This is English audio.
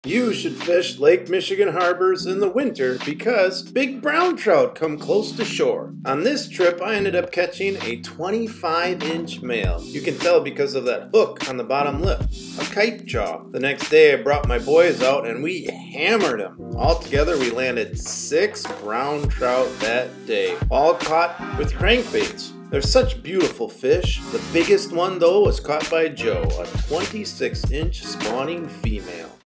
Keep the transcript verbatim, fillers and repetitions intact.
You should fish Lake Michigan harbors in the winter because big brown trout come close to shore. On this trip, I ended up catching a twenty-five inch male. You can tell because of that hook on the bottom lip, a kite jaw. The next day, I brought my boys out and we hammered them. Altogether, we landed six brown trout that day, all caught with crankbaits. They're such beautiful fish. The biggest one, though, was caught by Joe, a twenty-six inch spawning female.